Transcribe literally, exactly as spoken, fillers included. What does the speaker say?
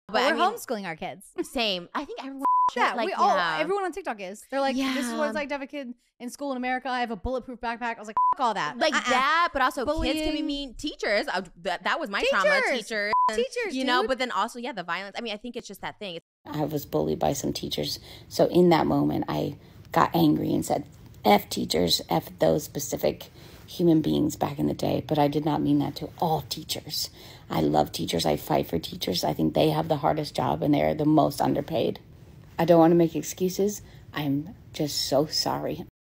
But we're I mean, homeschooling our kids. Same. I think everyone. Yeah, like, we all, yeah. everyone on TikTok is. They're like, Yeah. this is what it's like to have a kid in school in America. I have a bulletproof backpack. I was like, fuck all that. Like uh-uh. that, but also Bullying. kids can be mean. Teachers, uh, that, that was my Teachers. trauma. Teachers. And, Teachers, You know, dude. but then also, yeah, the violence. I mean, I think it's just that thing. It's I was bullied by some teachers. So in that moment, I got angry and said, F teachers, F those specific human beings back in the day. But I did not mean that to all teachers. I love teachers. I fight for teachers. I think they have the hardest job and they're the most underpaid. I don't want to make excuses. I'm just so sorry.